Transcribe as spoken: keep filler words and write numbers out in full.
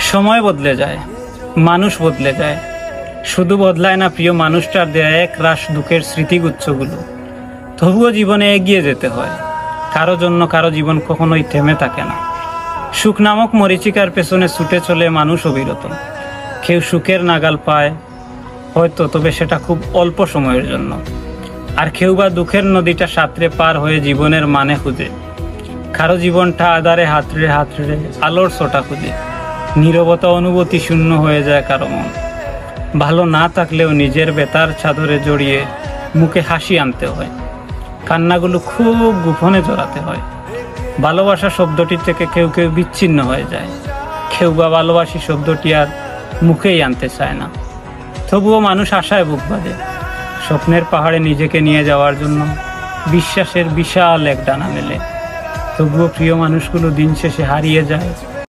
সময় বদলে যায়, মানুষ বদলে যায়, শুধু বদলায় না প্রিয় মানুষটার দেয়া এক রাশ দুঃখের স্মৃতিগুচ্ছগুলো। তবুও জীবনে এগিয়ে যেতে হয়, কারো জন্য কারো জীবন কখনোই থেমে থাকে না। সুখ নামক মরীচিকার পেছনে ছুটে চলে মানুষ অবিরত। কেউ সুখের নাগাল পায় হয়তো, তবে সেটা খুব অল্প সময়ের জন্য, আর কেউ বা দুঃখের নদীটা সাঁতরে পার হয়ে জীবনের মানে খুঁজে। কারো জীবনটা আধারে হাতড়ে হাতড়ে আলোর ছোটা খুঁজে। নীরবতা অনুভূতি শূন্য হয়ে যায় কারো মন। ভালো না থাকলেও নিজের বেতার চাদরে জড়িয়ে মুখে হাসি আনতে হয়, কান্নাগুলো খুব গোপনে জড়াতে হয়। ভালোবাসা শব্দটি থেকে কেউ কেউ বিচ্ছিন্ন হয়ে যায়, কেউ বা ভালোবাসি শব্দটি আর মুখেই আনতে চায় না। তবুও মানুষ আশায় বুক বাঁধে, স্বপ্নের পাহাড়ে নিজেকে নিয়ে যাওয়ার জন্য বিশ্বাসের বিশাল এক ডানা মেলে। তবুও প্রিয় মানুষগুলো দিন শেষে হারিয়ে যায়